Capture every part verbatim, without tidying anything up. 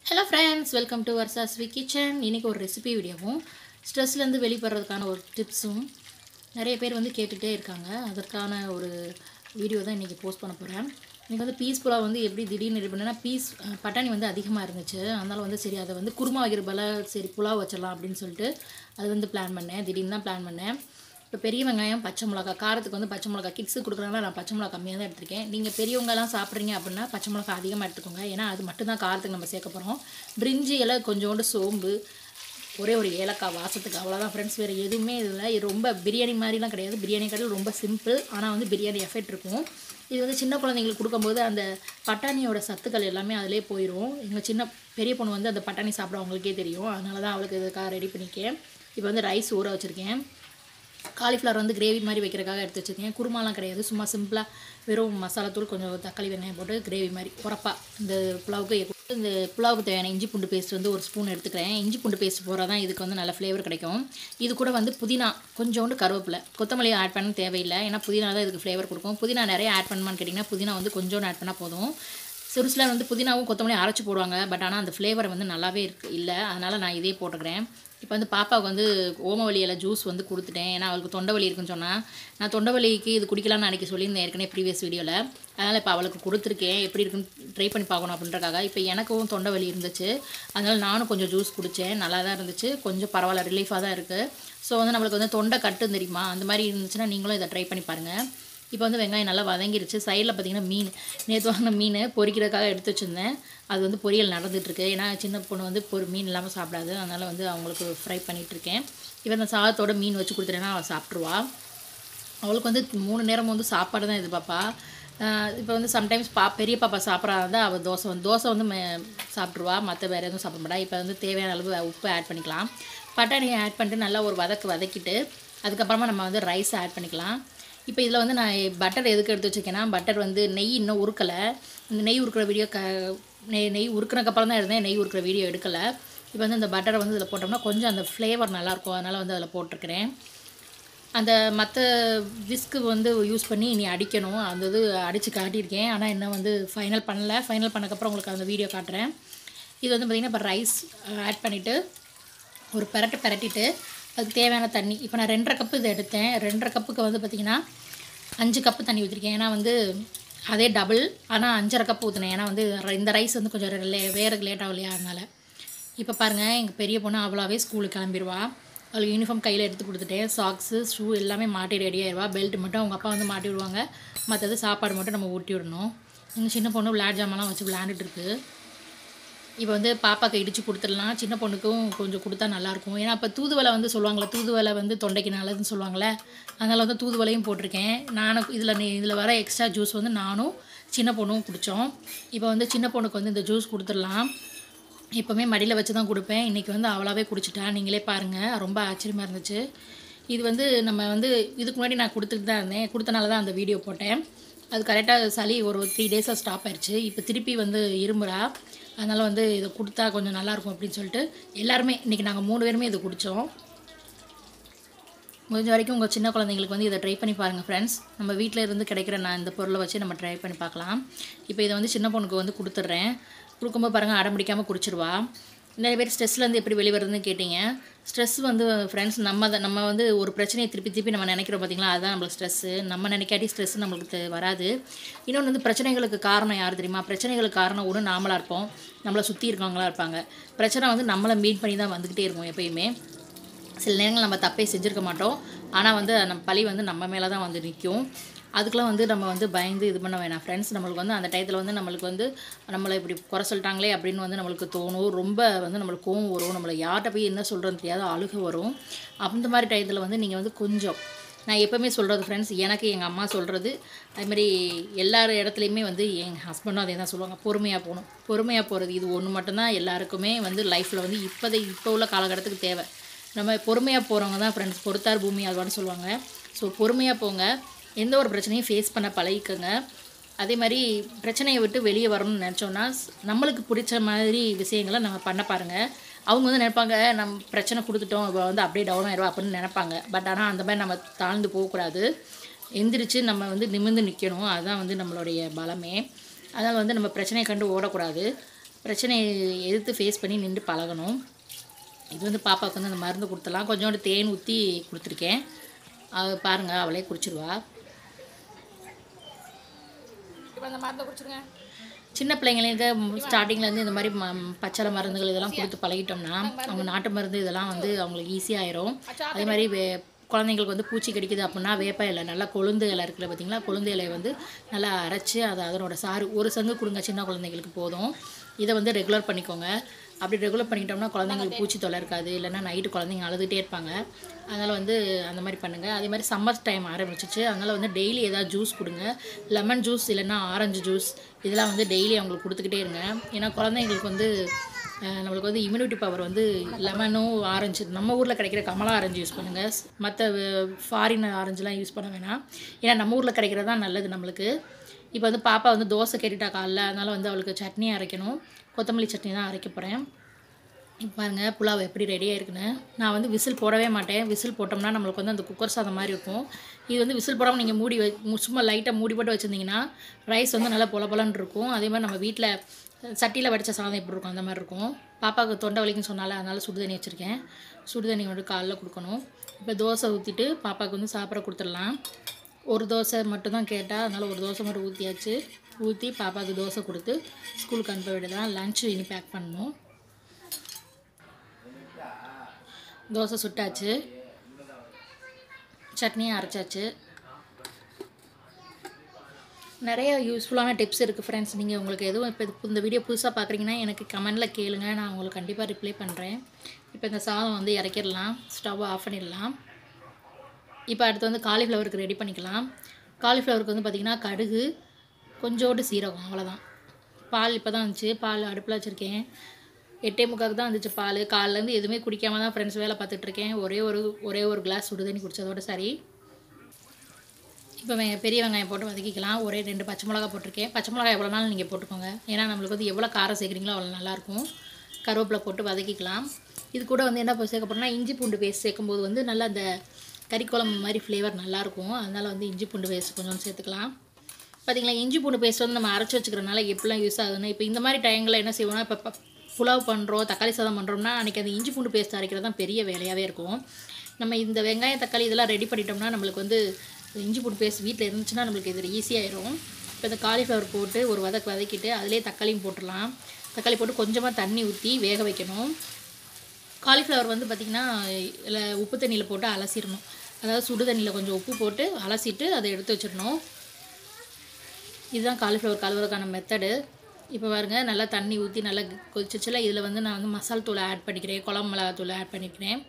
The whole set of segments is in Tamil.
Hello friends, welcome to Varsa's Sweet Kitchen. இன்னைக்கு ஒரு ரெசிபி வீடியோவும் ஸ்ட்ரெஸ்ல இருந்து வெளிவரதுக்கான ஒரு டிப்ஸும் நிறைய பேர் வந்து கேட்டுட்டே இருக்காங்க. அதற்கான ஒரு வீடியோ தான் இன்னைக்கு போஸ்ட் பண்ண போறேன். இன்னைக்கு வந்து பீஸ் புலாவ் வந்து எப்படி திடீர்னு ரெடி பண்ணேன்னா பீஸ் பட்டாணி வந்து அதிகமாக இருந்துச்சு. அதனால வந்து சரி அதை வந்து குருமா வைக்கிற பல சரி புலாவ் வச்சிடலாம் அப்படின்னு சொல்லிட்டு அது வந்து பிளான் பண்ணேன். திடீர்னு தான் பிளான் பண்ணேன். இப்போ பெரிய வெங்காயம் பச்சை மிளகா காரத்துக்கு வந்து பச்சை மிளகா கிட்ஸுக்கு கொடுக்குறாங்கன்னா நான் பச்சை மிளகா கம்மியாக தான் எடுத்திருக்கேன். நீங்கள் பெரியவங்கலாம் சாப்பிட்றீங்க அப்படின்னா பச்சை மிளகா அதிகமாக எடுத்துக்கோங்க. ஏன்னா அது மட்டும்தான் காரத்துக்கு நம்ம சேர்க்க போகிறோம். பிரிஞ்சி எல்லாம் கொஞ்சோண்டு சோம்பு ஒரே ஒரு ஏலக்காய் வாசத்துக்கு அவ்வளோதான் ஃப்ரெண்ட்ஸ். வேறு எதுவுமே இல்லை. இது ரொம்ப பிரியாணி மாதிரிலாம் கிடையாது. பிரியாணி கடையில் ரொம்ப சிம்பிள், ஆனால் வந்து பிரியாணி எஃபெக்ட் இருக்கும். இது வந்து சின்ன குழந்தைங்களுக்கு கொடுக்கும்போது அந்த பட்டாணியோட சத்துக்கள் எல்லாமே அதிலே போயிடும். எங்கள் சின்ன பெரிய பொண்ணு வந்து அந்த பட்டாணி சாப்பிட அவங்களுக்கே தெரியும். அதனால தான் அவளுக்கு இதுக்காக ரெடி பண்ணிக்கேன். இப்போ வந்து ரைஸ் ஊற வச்சுருக்கேன். காலிஃப்ளவர் வந்து கிரேவி மாதிரி வைக்கிறதுக்காக எடுத்து வச்சுருக்கேன். குருமாலாம் கிடையாது, சும்மா சிம்பிளாக வெறும் மசாலாத்தூள் கொஞ்சம் தக்காளி வெங்காயம் போட்டு கிரேவி மாதிரி உரப்பா இந்த புலாவுக்கு இந்த புலாவுக்கு தேவையான இஞ்சி பூண்டு பேஸ்ட் வந்து ஒரு ஸ்பூன் எடுத்துக்கிறேன். இஞ்சி பூண்டு பேஸ்ட் போகிறதா தான் இதுக்கு வந்து நல்ல ஃப்ளேவர் கிடைக்கும். இது கூட வந்து புதினா கொஞ்சோண்டு கருவேப்பிலை கொத்தமல்லி ஆட் பண்ண தேவையில்லை. ஏன்னா புதினா தான் இதுக்கு ஃப்ளேவர் கொடுக்கும். புதினா நிறைய ஆட் பண்ணுமான்னு கேட்டிங்கன்னா புதினா வந்து கொஞ்சோண்டு ஆட் பண்ணால் போதும். ஒரு சிலர் வந்து புதினாவும் கொத்தமல்லியும் அரைச்சி போடுவாங்க. பட் ஆனால் அந்த ஃப்ளேவர் வந்து நல்லாவே இருக்கு இல்லை. அதனால் நான் இதே போட்டுக்கிறேன். இப்போ வந்து பாப்பாவுக்கு வந்து ஓமவல்லி இலை ஜூஸ் வந்து கொடுத்துட்டேன். ஏன்னா அவளுக்கு தொண்டை வலி இருக்குன்னு சொன்னால் நான் தொண்டை வலிக்கு இது குடிக்கலாம்னு அன்றைக்கி சொல்லியிருந்தேன் ஏற்கனவே ப்ரீவியஸ் வீடியோவில். அதனால் இப்போ அவளுக்கு கொடுத்துருக்கேன். எப்படி இருக்குன்னு ட்ரை பண்ணி பார்க்கணும் அப்படின்றக்காக. இப்போ எனக்கும் தொண்டை வலி இருந்துச்சு. அதனால் நானும் கொஞ்சம் ஜூஸ் குடித்தேன். நல்லா தான் இருந்துச்சு. கொஞ்சம் பரவாயில்ல, ரிலீஃபாக தான் இருக்குது. ஸோ வந்து நம்மளுக்கு வந்து தொண்டை கட்டு தெரியுமா, அந்த மாதிரி இருந்துச்சுன்னா நீங்களும் இதை ட்ரை பண்ணி பாருங்கள். இப்போ வந்து வெங்காயம் நல்லா வதங்கிருச்சு. சைடில் பார்த்திங்கன்னா மீன் நேற்று வாங்கின மீன் பொரிக்கிறதுக்காக எடுத்து வச்சுருந்தேன். அது வந்து பொரியல் நடந்துகிட்ருக்கு. ஏன்னா சின்ன பொண்ணு வந்து ஒரு மீன் இல்லாமல் சாப்பிடாது. அதனால் வந்து அவங்களுக்கு ஃப்ரை பண்ணிகிட்ருக்கேன். இப்போ இந்த சாதத்தோட மீன் வச்சு கொடுத்துட்டேன்னா அவள் சாப்பிட்ருவா. அவளுக்கு வந்து மூணு நேரம் வந்து சாப்பாடு தான் எதிர்பார்ப்பா. இப்போ வந்து சம்டைம்ஸ் பா பெரிய பாப்பா சாப்பிட்றாதான் அவள் தோசை வந்து தோசை வந்து சாப்பிட்ருவா. மற்ற வேறு எதுவும் சாப்பிட மாட்டா. இப்போ வந்து தேவையான அளவு உப்பு ஆட் பண்ணிக்கலாம். பட்டாணியை ஆட் பண்ணிட்டு நல்லா ஒரு வதக்கு வதக்கிட்டு அதுக்கப்புறமா நம்ம வந்து ரைஸ் ஆட் பண்ணிக்கலாம். இப்போ இதில் வந்து நான் பட்டர் எதுக்கு எடுத்து வச்சுருக்கேன்னா பட்டர் வந்து நெய் இன்னும் உருக்கலை. இந்த நெய் உருக்கிற வீடியோ க நெய் நெய் உருக்கினக்கப்புறம் தான் இருந்தேன். நெய் உருக்கிற வீடியோ எடுக்கலை. இப்போ வந்து இந்த பட்டரை வந்து இதில் போட்டோம்னா கொஞ்சம் அந்த ஃப்ளேவர் நல்லாயிருக்கும். அதனால் வந்து அதில் போட்டிருக்கிறேன். அந்த மற்ற விஸ்க்கு வந்து யூஸ் பண்ணி இனி அடிக்கணும். அந்த இது அடித்து காட்டியிருக்கேன். ஆனால் இன்னும் வந்து ஃபைனல் பண்ணலை. ஃபைனல் பண்ணக்கப்புறம் உங்களுக்கு அந்த வீடியோ காட்டுறேன். இது வந்து பார்த்திங்கன்னா இப்போ ரைஸ் ஆட் பண்ணிவிட்டு ஒரு பெரட்டு பெரட்டிட்டு அதுக்கு தேவையான தண்ணி. இப்போ நான் ரெண்டரை கப்பு இதை எடுத்தேன். ரெண்டரை கப்புக்கு வந்து பார்த்திங்கன்னா அஞ்சு கப்பு தண்ணி ஊற்றிருக்கேன். ஏன்னா வந்து அதே டபுள், ஆனால் அஞ்சரை கப்பு ஊற்றினேன். ஏன்னா வந்து இந்த ரைஸ் வந்து கொஞ்சம் லே வேறதுக்கு லேட் ஆகலையா அதனால். இப்போ பாருங்கள் எங்கள் பெரிய பொண்ணு அவ்வளோவே ஸ்கூலுக்கு கிளம்பிடுவா. அவளுக்கு யூனிஃபார்ம் கையில் எடுத்து கொடுத்துட்டேன். சாக்ஸு ஷூ எல்லாமே மாட்டி ரெடி ஆயிடுவா. பெல்ட் மட்டும் அவங்க அப்பா வந்து மாட்டி விடுவாங்க. மற்றது சாப்பாடு மட்டும் நம்ம ஊட்டி விடணும். எங்கள் சின்ன பொண்ணு விளையாட் ஜாமெல்லாம் வச்சு விளையாண்டுட்டுருக்கு. இப்போ வந்து பாப்பாவுக்கு இடித்து கொடுத்துடலாம். சின்ன பொண்ணுக்கும் கொஞ்சம் கொடுத்தா நல்லாயிருக்கும். ஏன்னா இப்போ தூதுவளை வந்து சொல்லுவாங்களே, தூதுவளை வந்து தொண்டைக்கு நல்லதுன்னு சொல்லுவாங்களே, அதனால் வந்து தூதுவளையும் போட்டிருக்கேன். நானும் இதில் இதில் வர எக்ஸ்ட்ரா ஜூஸ் வந்து நானும் சின்ன பொண்ணும் குடித்தோம். இப்போ வந்து சின்ன பொண்ணுக்கு வந்து இந்த ஜூஸ் கொடுத்துடலாம். எப்போவுமே மடியில் வச்சு தான் கொடுப்பேன். இன்றைக்கி வந்து அவளாவே குடிச்சிட்டா. நீங்களே பாருங்கள், ரொம்ப ஆச்சரியமாக இருந்துச்சு. இது வந்து நம்ம வந்து இதுக்கு முன்னாடி நான் கொடுத்துட்டு தான் இருந்தேன். கொடுத்தனால தான் அந்த வீடியோ போட்டேன். அது கரெக்டாக சளி ஒரு த்ரீ டேஸாக ஸ்டாப் ஆயிடுச்சு. இப்போ திருப்பி வந்து இருமுறா. அதனால் வந்து இதை கொடுத்தா கொஞ்சம் நல்லாயிருக்கும் அப்படின்னு சொல்லிட்டு எல்லாருமே இன்றைக்கி நாங்கள் மூணு பேருமே இதை குடித்தோம். முடிஞ்ச வரைக்கும் உங்கள் சின்ன குழந்தைங்களுக்கு வந்து இதை ட்ரை பண்ணி பாருங்கள் ஃப்ரெண்ட்ஸ். நம்ம வீட்டில் இருந்து கிடைக்கிற நான் இந்த பொருளை வச்சு நம்ம ட்ரை பண்ணி பார்க்கலாம். இப்போ இதை வந்து சின்ன பொண்ணுக்கு வந்து கொடுத்துட்றேன். கொடுக்கும்போது பாருங்கள் அடம் பிடிக்காமல் குடிச்சிருவா. நிறைய பேர் ஸ்ட்ரெஸ்லேருந்து எப்படி வெளிவருதுன்னு கேட்டிங்க. ஸ்ட்ரெஸ் வந்து ஃப்ரெண்ட்ஸ் நம்ம தான் நம்ம வந்து ஒரு பிரச்சனையை திருப்பி திருப்பி நம்ம நினைக்கிறோம் பார்த்திங்களா, அதுதான் நம்மளுக்கு ஸ்ட்ரெஸ்ஸு. நம்ம நினைக்காட்டி ஸ்ட்ரெஸ் நம்மளுக்கு வராது. இன்னொன்று வந்து பிரச்சனைகளுக்கு காரணம் யார் தெரியுமா? பிரச்சனைகளுக்கு காரணம் ஒன்று நாமளாக இருப்போம், நம்மளை சுற்றி இருக்கவங்களா இருப்பாங்க. பிரச்சனை வந்து நம்மளை மீட் பண்ணி தான் வந்துக்கிட்டே இருக்கும் எப்பயுமே. சில நேரங்கள் நம்ம தப்பே செஞ்சுருக்க மாட்டோம். ஆனால் வந்து நம்ம பழி வந்து நம்ம மேலே தான் வந்து நிற்கும். அதுக்கெலாம் வந்து நம்ம வந்து பயந்து இது பண்ண வேணாம் ஃப்ரெண்ட்ஸ். நம்மளுக்கு வந்து அந்த டயத்தில் வந்து நம்மளுக்கு வந்து நம்மளை இப்படி குறை சொல்லிட்டாங்களே அப்படின்னு வந்து நம்மளுக்கு தோணும். ரொம்ப வந்து நம்மளுக்கு கோவம் வரும். நம்மளை யார்கிட்ட போய் என்ன சொல்கிறதுன்னு தெரியாத அழுக வரும். அந்த மாதிரி டயத்தில் வந்து நீங்கள் வந்து கொஞ்சம் நான் எப்போவுமே சொல்கிறது ஃப்ரெண்ட்ஸ், எனக்கு எங்கள் அம்மா சொல்கிறது அதுமாதிரி எல்லார் இடத்துலையுமே வந்து எங்கள் ஹஸ்பண்டும் அதே தான் சொல்லுவாங்க, பொறுமையாக போகணும். பொறுமையாக போகிறது இது ஒன்று மட்டும்தான் எல்லாருக்குமே வந்து லைஃப்பில் வந்து இப்போதை இப்போ உள்ள காலகட்டத்துக்கு தேவை. நம்ம பொறுமையாக போகிறவங்க தான் ஃப்ரெண்ட்ஸ் பொறுத்தார் பூமி அதுவான்னு சொல்லுவாங்க. ஸோ பொறுமையாக போங்க. எந்த ஒரு பிரச்சனையும் ஃபேஸ் பண்ண பழகிக்கோங்க. அதே மாதிரி பிரச்சனையை விட்டு வெளியே வரணும்னு நினச்சோன்னா நம்மளுக்கு பிடிச்ச மாதிரி விஷயங்களை நம்ம பண்ண பாருங்கள். அவங்க வந்து நினைப்பாங்க நம்ம பிரச்சனை கொடுத்துட்டோம் இப்போ வந்து அப்படியே டவுன் ஆயிடுவா அப்படின்னு நினைப்பாங்க. பட் ஆனால் அந்த மாதிரி நம்ம தாழ்ந்து போகக்கூடாது. எந்திரிச்சு நம்ம வந்து நிமிர்ந்து நிற்கணும். அதுதான் வந்து நம்மளுடைய பலமே. அதனால் வந்து நம்ம பிரச்சனையை கண்டு ஓடக்கூடாது. பிரச்சனையை எதிர்த்து ஃபேஸ் பண்ணி நின்று பழகணும். இது வந்து பாப்பாவுக்கு வந்து அந்த மருந்து கொடுத்துடலாம். கொஞ்சோண்டு தேன் ஊற்றி கொடுத்துருக்கேன். அது பாருங்கள், அவளே குடிச்சிடுவா. இப்போ அந்த மருந்தை குடிச்சிருங்க. சின்ன பிள்ளைங்களுக்கு ஸ்டார்டிங்லேருந்து இந்த மாதிரி ம பச்சளை மருந்துகள் இதெல்லாம் கொடுத்து பழகிட்டோம்னா அவங்க நாட்டு மருந்து இதெல்லாம் வந்து அவங்களுக்கு ஈஸியாகிடும். அதே மாதிரி வே குழந்தைங்களுக்கு வந்து பூச்சி கடிக்குது அப்படின்னா வேப்ப இலை, நல்லா கொழுந்து இலை இருக்குல்ல பார்த்தீங்களா, கொழுந்து இலையை வந்து நல்லா அரைச்சி அதை அதனோட சாறு ஒரு சங்கு கொடுங்க, சின்ன குழந்தைங்களுக்கு போதும். இதை வந்து ரெகுலர் பண்ணிக்கோங்க. அப்படி ரெகுலர் பண்ணிக்கிட்டோம்னா குழந்தைங்களுக்கு பூச்சி தொல்லை இருக்காது. இல்லைன்னா நைட்டு குழந்தைங்க அழுதுகிட்டே இருப்பாங்க. அதனால் வந்து அந்த மாதிரி பண்ணுங்கள். அதே மாதிரி சம்மர் டைம் ஆரம்பிச்சிச்சு, அதனால் வந்து டெய்லி ஏதாவது ஜூஸ் கொடுங்க. லெமன் ஜூஸ் இல்லைன்னா ஆரஞ்சு ஜூஸ் இதெல்லாம் வந்து டெய்லி அவங்களுக்கு கொடுத்துக்கிட்டே இருங்க. ஏன்னா குழந்தைங்களுக்கு வந்து நம்மளுக்கு வந்து இம்யூனிட்டி பவர் வந்து லெமனும் ஆரஞ்சு, நம்ம ஊரில் கிடைக்கிற கமலா ஆரஞ்சு யூஸ் பண்ணுங்கள். மற்ற ஃபாரின் ஆரஞ்சுலாம் யூஸ் பண்ண வேணாம். ஏன்னா நம்ம ஊரில் கிடைக்கிறது தான் நல்லது நம்மளுக்கு. இப்போ வந்து பாப்பா வந்து தோசை கேட்டுட்டா காலைல, அதனால் வந்து அவளுக்கு சட்னி அரைக்கணும். கொத்தமல்லி சட்னி தான் அரைக்க போகிறேன். இப்போ பாருங்கள் புலாவ் எப்படி ரெடியாக இருக்குன்னு. நான் வந்து விசில் போடவே மாட்டேன். விசில் போட்டோம்னா நம்மளுக்கு வந்து அந்த குக்கர் சாதம் மாதிரி இருக்கும். இது வந்து விசில் போடாமல் நீங்கள் மூடி வை சும்மா லைட்டாக மூடி போட்டு வச்சுருந்தீங்கன்னா ரைஸ் வந்து நல்லா பொல பொலன்னு இருக்கும். அதே மாதிரி நம்ம வீட்டில் சட்டியில் வடித்த சாதம் எப்படி இருக்கும் அந்த மாதிரி இருக்கும். பாப்பாவுக்கு தொண்டை வலிக்குன்னு சொன்னால அதனால் சுடு தண்ணி வச்சுருக்கேன். சுடு தண்ணி வந்து காலைல கொடுக்கணும். இப்போ தோசை ஊற்றிட்டு பாப்பாவுக்கு வந்து சாப்பிட கொடுத்துடலாம். ஒரு தோசை மட்டும் தான் கேட்டால், அதனால் ஒரு தோசை மட்டும் ஊற்றியாச்சு. ஊற்றி பாப்பாவுக்கு தோசை கொடுத்து ஸ்கூலுக்கு அனுப்ப விடலாம். லன்ச்சு இனி பேக் பண்ணணும். தோசை சுட்டாச்சு, சட்னியும் அரைச்சாச்சு. நிறைய யூஸ்ஃபுல்லான டிப்ஸ் இருக்குது ஃப்ரெண்ட்ஸ். நீங்கள் உங்களுக்கு எதுவும் இப்போ இந்த வீடியோ புதுசாக பார்க்குறீங்கன்னா எனக்கு கமெண்டில் கேளுங்க, நான் உங்களுக்கு கண்டிப்பாக ரிப்ளை பண்ணுறேன். இப்போ இந்த சாதம் வந்து இறக்கிடலாம், ஸ்டவ் ஆஃப் பண்ணிடலாம். இப்போ அடுத்து வந்து காலிஃப்ளவருக்கு ரெடி பண்ணிக்கலாம். காலிஃப்ளவருக்கு வந்து பார்த்திங்கன்னா கடுகு, கொஞ்சோண்டு சீரகம், அவ்வளோதான். பால் இப்போ தான் வந்துச்சு, பால் அடுப்பில் வச்சுருக்கேன். எட்டே முக்காவுக்கு தான் வந்துச்சு பால். காலிலேருந்து எதுவுமே குடிக்காமல் தான் ஃப்ரெண்ட்ஸ் வேலை பார்த்துட்ருக்கேன். ஒரே ஒரு ஒரே ஒரு கிளாஸ் சுடு தண்ணி குடித்ததோட சரி. இப்போ பெரிய வெங்காயம் போட்டு வதக்கிக்கலாம். ஒரே ரெண்டு பச்சை மிளகா போட்டிருக்கேன். பச்சை மிளகா எவ்வளோ நாள் நீங்கள் போட்டுக்கோங்க, ஏன்னா நம்மளுக்கு வந்து எவ்வளோ காரம் சேர்க்குறீங்களோ அவ்வளோ நல்லாயிருக்கும். கருவேப்பிலை போட்டு வதக்கிக்கலாம். இது கூட வந்து என்ன சேர்க்க போகிறோம்னா இஞ்சி பூண்டு பேஸ்ட் சேர்க்கும்போது வந்து நல்லா அந்த கறி குழம்பு மாதிரி ஃப்ளேவர் நல்லாயிருக்கும். அதனால் வந்து இஞ்சி பூண்டு பேஸ்ட் கொஞ்சம் சேர்த்துக்கலாம். பார்த்திங்களா, இஞ்சி பூண்டு பேஸ்ட் வந்து நம்ம அரைச்சி வச்சுக்கிறனால எப்படிலாம் யூஸ் ஆகுதுன்னா, இப்போ இந்த மாதிரி டைமில் என்ன செய்வோம்னா, இப்போ புலாவ் பண்ணுறோம், தக்காளி சாதம் பண்ணுறோம்னா அன்றைக்கி அந்த இஞ்சி பூண்டு பேஸ்ட் அரைக்கிறது தான் பெரிய வேலையாகவே இருக்கும். நம்ம இந்த வெங்காயம் தக்காளி இதெல்லாம் ரெடி பண்ணிட்டோம்னா நம்மளுக்கு வந்து இஞ்சி பூண்டு பேஸ்ட் வீட்டில் இருந்துச்சுன்னா நம்மளுக்கு இது ஈஸியாகிடும். இப்போ இந்த காலிஃப்ளவர் போட்டு ஒரு வதக்கு வதக்கிட்டு அதிலே தக்காளியும் போட்டுடலாம். தக்காளி போட்டு கொஞ்சமாக தண்ணி ஊற்றி வேக வைக்கணும். காலிஃப்ளவர் வந்து பார்த்திங்கன்னா இல்லை உப்பு தண்ணியில் போட்டு அலசிடணும். அதாவது சுடு தண்ணியில் கொஞ்சம் உப்பு போட்டு அலசிட்டு அதை எடுத்து வச்சிடணும். இதுதான் காலிஃப்ளவர் கழுவுறதுக்கான மெத்தடு. இப்போ பாருங்கள், நல்லா தண்ணி ஊற்றி நல்லா கொதிச்சிச்சுல, இதில் வந்து நான் வந்து மசால் தூளை ஆட் பண்ணிக்கிறேன், குழம்பு மிளகாத்தூளை ஆட் பண்ணிக்கிறேன்.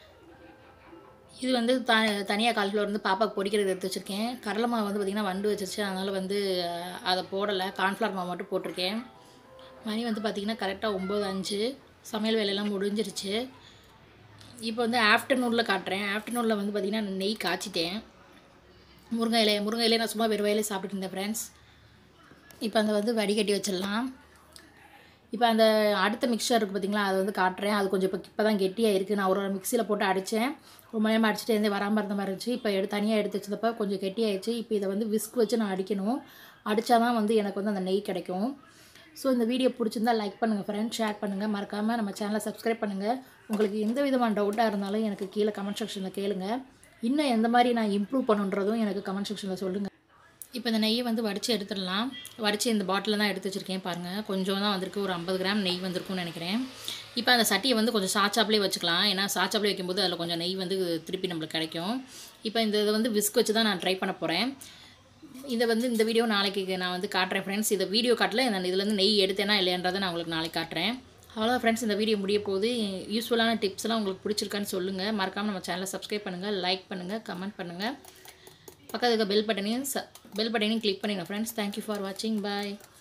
இது வந்து த தனியாக காலிஃப்ளவர் வந்து பாப்பாவுக்கு பொடிக்கிறது எடுத்து வச்சுருக்கேன். கடலை மாவு வந்து பார்த்திங்கன்னா வண்டு வச்சிருச்சு, அதனால் வந்து அதை போடலை, கார்ன்ஃப்ளவர் மாவு மட்டும் போட்டிருக்கேன். மணி வந்து பார்த்திங்கன்னா கரெக்டாக ஒம்பது அஞ்சு, சமையல் வேலையெல்லாம் முடிஞ்சிருச்சு. இப்போ வந்து ஆஃப்டர்நூனில் காட்டுறேன். ஆஃப்டர்நூனில் வந்து பார்த்திங்கன்னா நெய் காய்ச்சிட்டேன். முருங்கை இலையை முருங்கை இலையை நான் சும்மா வெறும் இலையை சாப்பிட்டுட்டு இருந்தேன் ஃப்ரெண்ட்ஸ். இப்போ அந்த வந்து வடிகட்டி வச்சிடலாம். இப்போ அந்த அடுத்த மிக்சர் இருக்குது பார்த்திங்களா, அதை வந்து காட்டுறேன். அது கொஞ்சம் இப்போ இப்போ தான் கெட்டியாக இருக்குது. நான் ஒரு மிக்சியில் போட்டு அடித்தேன், ரொம்ப நேரம் அடிச்சுட்டு எந்த வராமல் இருந்த மாதிரி இருந்துச்சு. இப்போ எடு தனியாக எடுத்து வச்சதப்போ கொஞ்சம் கெட்டியாகிடுச்சு. இப்போ இதை வந்து விஸ்க் வச்சு நான் அடிக்கணும். அடித்தா தான் வந்து எனக்கு வந்து அந்த நெய் கிடைக்கும். ஸோ இந்த வீடியோ பிடிச்சிருந்தா லைக் பண்ணுங்கள் ஃப்ரெண்ட்ஸ், ஷேர் பண்ணுங்கள், மறக்காமல் நம்ம சேனலை சப்ஸ்கிரைப் பண்ணுங்கள். உங்களுக்கு எந்த விதமான டவுட்டாக இருந்தாலும் எனக்கு கீழே கமெண்ட் செக்ஷனில் கேளுங்க. இன்னும் எந்த மாதிரி நான் இம்ப்ரூவ் பண்ணுன்றதும் எனக்கு கமெண்ட் செக்ஷனில் சொல்லுங்கள். இப்போ இந்த நெய்யை வந்து வடித்து எடுத்துடலாம். வடித்து இந்த பாட்டிலில் தான் எடுத்து வச்சுருக்கேன் பாருங்கள். கொஞ்சம் தான் வந்திருக்கு, ஒரு ஐம்பது கிராம் நெய் வந்திருக்கும்னு நினைக்கிறேன். இப்போ அந்த சட்டியை வந்து கொஞ்சம் சாச்சாப்லேயே வச்சுக்கலாம். ஏன்னா சாச்சாப்லேயே வைக்கும்போது அதில் கொஞ்சம் நெய் வந்து திருப்பி நம்மளுக்கு கிடைக்கும். இப்போ இந்த இதை வந்து விஸ்க் வச்சு தான் நான் ட்ரை பண்ண போகிறேன். இதை வந்து இந்த வீடியோ நாளைக்கு நான் வந்து காட்டுறேன் ஃப்ரெண்ட்ஸ். இதை வீடியோ காட்டல, நான் இதுலேருந்து நெய் எடுத்தேனா இல்லையன்றதை நான் உங்களுக்கு நாளைக்கு காட்டுறேன். அவ்வளோதான் ஃப்ரெண்ட்ஸ், இந்த வீடியோ முடிய போகுது. யூஸ்ஃபுல்லான டிப்ஸ்லாம் உங்களுக்கு பிடிச்சிருக்கான்னு சொல்லுங்கள். மறக்காமல் நம்ம சேனலை சப்ஸ்கிரைப் பண்ணுங்கள், லைக் பண்ணுங்கள், கமெண்ட் பண்ணுங்கள். பக்கத்துக்கு பெல் பட்டனையும் பெல் பட்டனையும் கிளிக் பண்ணிடுங்க ஃப்ரெண்ட்ஸ். தேங்க்யூ ஃபார் வாட்சிங். பாய்.